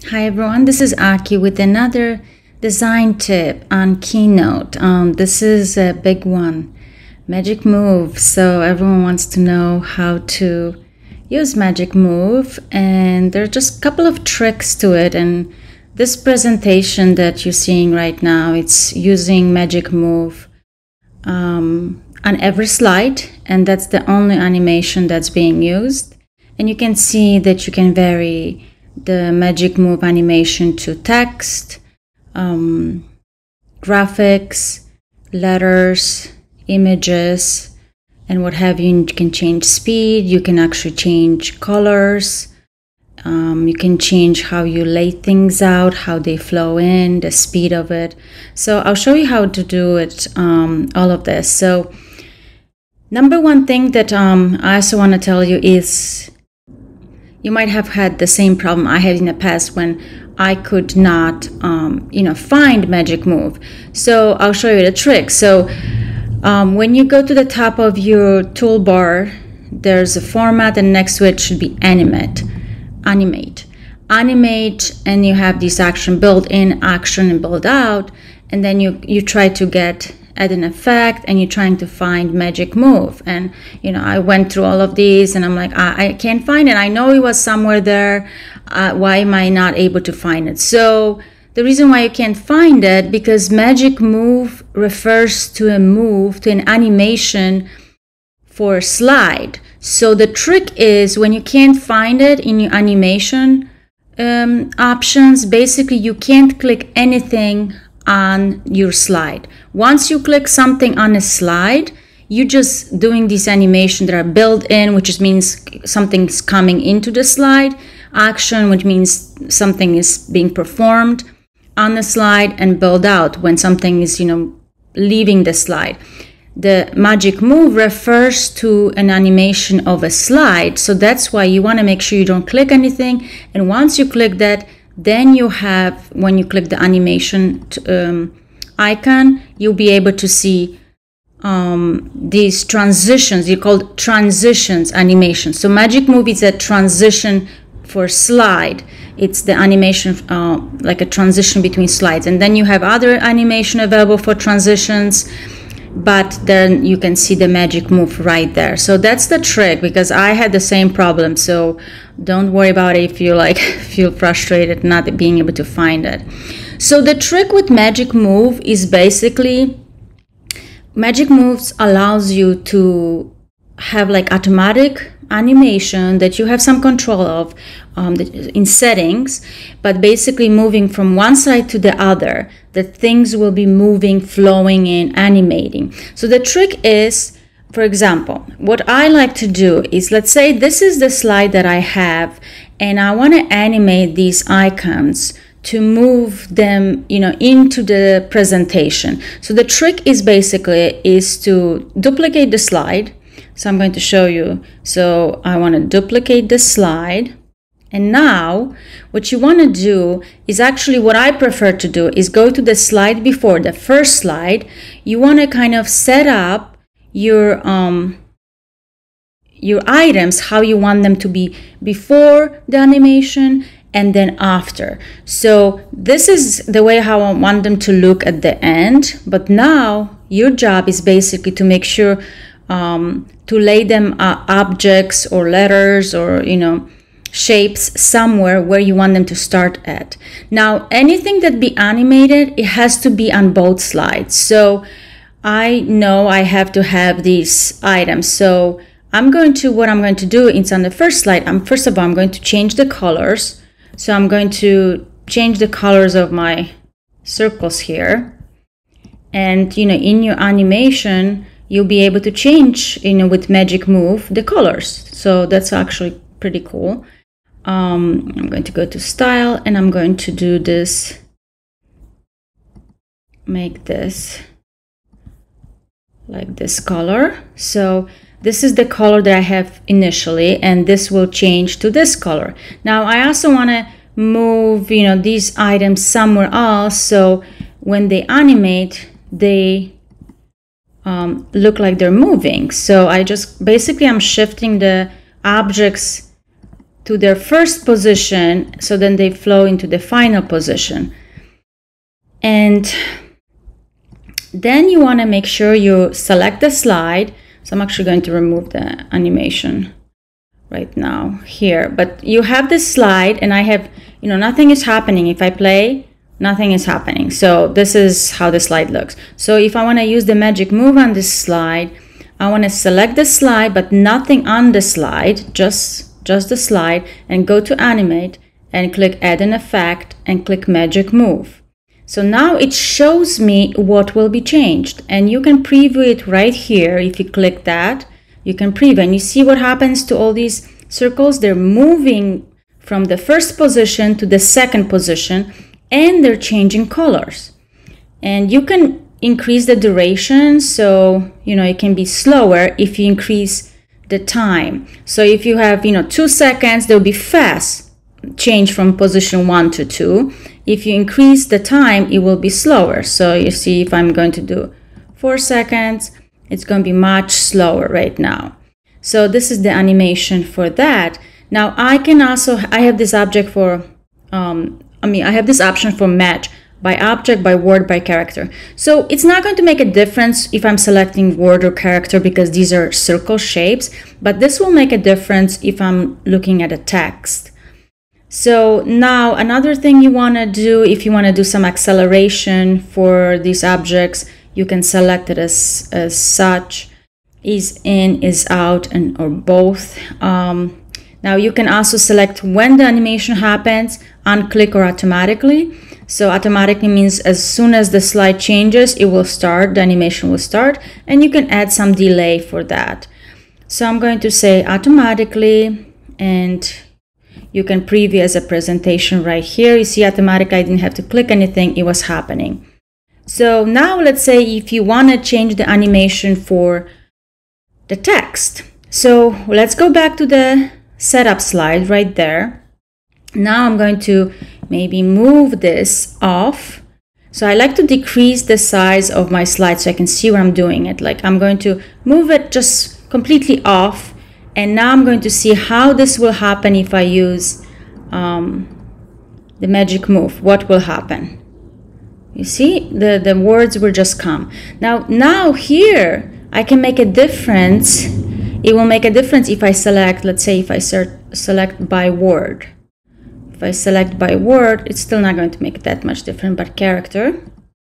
Hi everyone, this is Aki with another design tip on Keynote. This is a big one, Magic Move. So everyone wants to know how to use Magic Move, and there are just a couple of tricks to it. And this presentation that you're seeing right now, it's using Magic Move on every slide, and that's the only animation that's being used. And you can see that you can vary the Magic Move animation to text, graphics, letters, images, and what have you. You can change speed, you can actually change colors, you can change how you lay things out, how they flow in, the speed of it. So I'll show you how to do it, all of this. So number one thing that I also want to tell you is you might have had the same problem I had in the past when I could not, find Magic Move. So I'll show you the trick. So when you go to the top of your toolbar, there's a format, and next to it should be Animate, and you have this action, build in, action, and build out, and then you try to add an effect, and you're trying to find Magic Move. And I went through all of these, and I'm like, I can't find it. I know it was somewhere there. Why am I not able to find it? So the reason why you can't find it, because Magic Move refers to a move, to an animation for a slide. So the trick is, when you can't find it in your animation options, basically you can't click anything on your slide. Once you click something on a slide, you're just doing these animations that are built in, which means something's coming into the slide, action, which means something is being performed on the slide, and build out, when something is leaving the slide. The Magic Move refers to an animation of a slide, so that's why you want to make sure you don't click anything. And once you click that, then you have, when you click the animation icon, you'll be able to see these transitions. You call transitions animation. So Magic Move is a transition for slide. It's the animation like a transition between slides. And then you have other animation available for transitions, but then you can see the Magic Move right there. So that's the trick, because I had the same problem. So don't worry about it if you feel frustrated not being able to find it. So the trick with Magic Move is basically, Magic Moves allows you to have automatic animation that you have some control of in settings, but basically moving from one side to the other, the things will be moving, flowing in, animating. So the trick is, for example, what I like to do is, let's say this is the slide that I have, and I want to animate these icons to move them into the presentation. So the trick is basically to duplicate the slide. So I'm going to show you. So I want to duplicate the slide. And now what you want to do is, actually what I prefer to do is go to the slide before, the first slide. You want to kind of set up your items, how you want them to be before the animation and then after. So this is the way how I want them to look at the end. But now your job is basically to make sure to lay them objects or letters or shapes somewhere where you want them to start at. Now anything that be animated, it has to be on both slides. So I know I have to have these items. So what I'm going to do is, on the first slide, first of all, I'm going to change the colors. So I'm going to change the colors of my circles here. And in your animation, you'll be able to change with Magic Move the colors. So that's actually pretty cool. I'm going to go to style, and I'm going to do this, make this like this color. So this is the color that I have initially, and this will change to this color. Now I also want to move these items somewhere else, so when they animate, they look like they're moving. So I'm shifting the objects to their first position, so then they flow into the final position. And then you want to make sure you select the slide. So I'm actually going to remove the animation right now here. But you have this slide, and I have, nothing is happening. If I play, nothing is happening. So this is how the slide looks. So if I want to use the magic move on this slide, I want to select the slide, but nothing on the slide, just the slide, and go to Animate and click Add an Effect and click Magic Move. So now it shows me what will be changed, and you can preview it right here. If you click that, you can preview, and you see what happens to all these circles. They're moving from the first position to the second position, and they're changing colors. And you can increase the duration, so it can be slower if you increase the time. So if you have 2 seconds, they'll be fast, change from position 1 to 2. If you increase the time, it will be slower. So you see, if I'm going to do 4 seconds, it's going to be much slower right now. So this is the animation for that. Now I have this object for, I have this option for match by object, by word, by character. So it's not going to make a difference if I'm selecting word or character, because these are circle shapes, but this will make a difference if I'm looking at a text. So now another thing you want to do, if you want to do some acceleration for these objects, you can select it as such, is in, is out, and or both. Now you can also select when the animation happens, on click or automatically. So automatically means as soon as the slide changes, it will start, the animation will start, and you can add some delay for that. So I'm going to say automatically, and you can preview as a presentation right here. You see automatic, I didn't have to click anything, it was happening. So now let's say if you want to change the animation for the text. So let's go back to the setup slide right there. Now I'm going to maybe move this off. So I like to decrease the size of my slide so I can see where I'm doing it. Like I'm going to move it just completely off. And now I'm going to see how this will happen if I use the magic move. What will happen? You see, the words will just come. Now here, I can make a difference. It will make a difference if I select, let's say if I select by word. If I select by word, it's still not going to make that much difference, but character,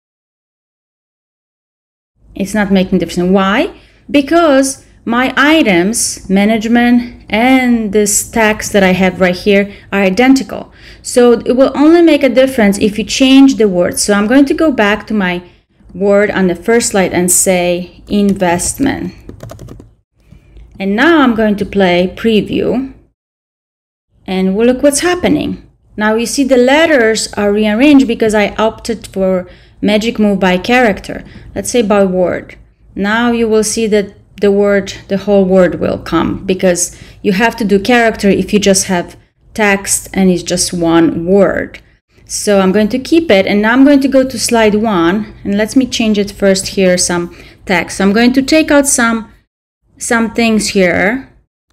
it's not making difference. Why? Because my items, management, and this text that I have right here are identical. So it will only make a difference if you change the word. So I'm going to go back to my word on the first slide and say investment. And now I'm going to play preview. And we'll look what's happening. Now you see the letters are rearranged because I opted for magic move by character. Let's say by word. Now you will see that the whole word will come, because you have to do character if you just have text and it's just one word. So I'm going to keep it, and now I'm going to go to slide 1, and let me change it first here, some text. So I'm going to take out some things here,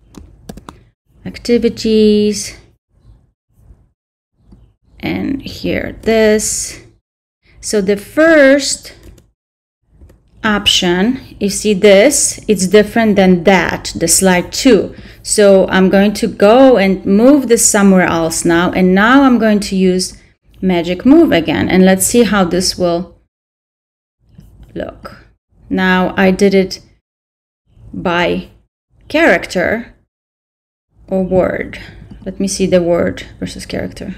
activities, and here this. So the first option, you see this, it's different than that, the slide 2. So I'm going to go and move this somewhere else now, and now I'm going to use magic move again, and let's see how this will look. Now I did it by character or word. Let me see the word versus character.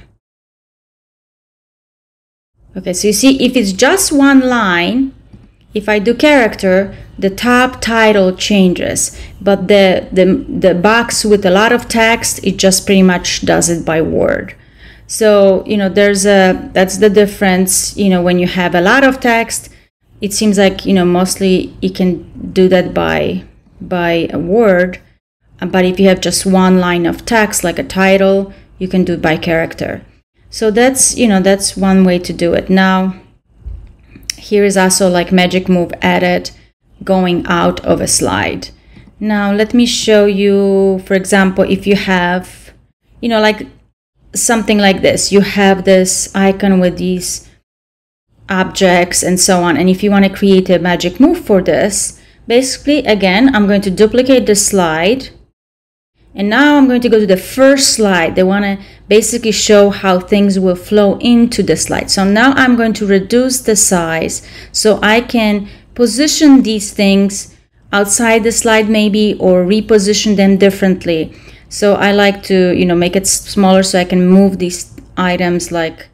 Okay, so you see, if it's just one line, if I do character, the top title changes, but the box with a lot of text, it just pretty much does it by word. So, that's the difference. When you have a lot of text, it seems like, mostly you can do that by a word. But if you have just one line of text, like a title, you can do it by character. So that's one way to do it. Now, here is also like magic move added going out of a slide. Now let me show you, for example, if you have, you know, like something like this. You have this icon with these objects and so on. And if you want to create a magic move for this, basically, again, I'm going to duplicate the slide. And now I'm going to go to the first slide. They want to basically show how things will flow into the slide. So now I'm going to reduce the size so I can position these things outside the slide maybe, or reposition them differently. So I like to, you know, make it smaller so I can move these items like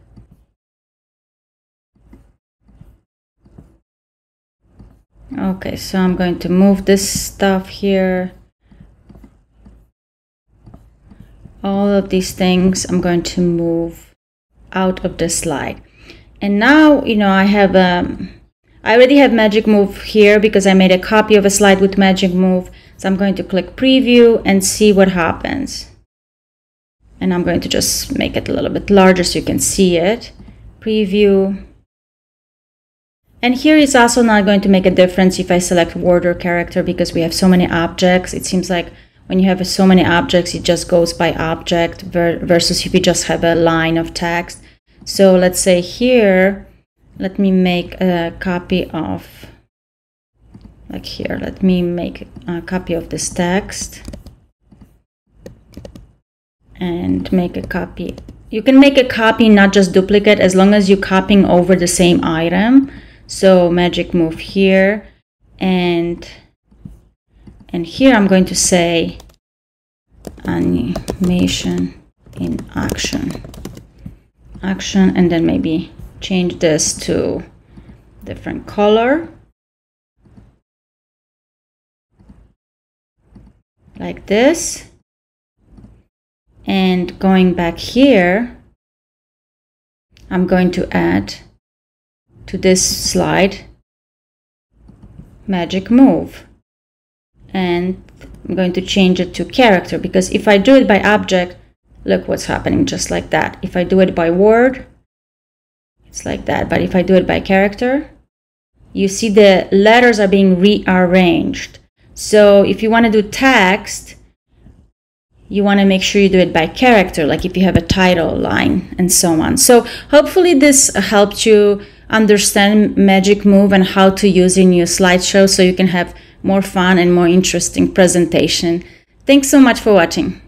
okay, so I'm going to move this stuff here. All of these things I'm going to move out of the slide. And now, you know, I already have magic move here because I made a copy of a slide with magic move. So I'm going to click preview and see what happens. And I'm going to just make it a little bit larger so you can see it. Preview. And here is also not going to make a difference if I select word or character because we have so many objects. It seems like when you have so many objects, it just goes by object versus if you just have a line of text. So let's say here, let me make a copy of, like here, let me make a copy of this text and make a copy. You can make a copy, not just duplicate, as long as you're copying over the same item. So magic move here, and here I'm going to say animation in action, and then maybe change this to different color, like this. And going back here, I'm going to add to this slide magic move, and I'm going to change it to character, because if I do it by object, look what's happening, just like that. If I do it by word, it's like that. But if I do it by character, you see the letters are being rearranged. So if you want to do text, you want to make sure you do it by character, like if you have a title line and so on. So hopefully this helped you understand magic move and how to use it in your slideshow so you can have more fun and more interesting presentation. Thanks so much for watching.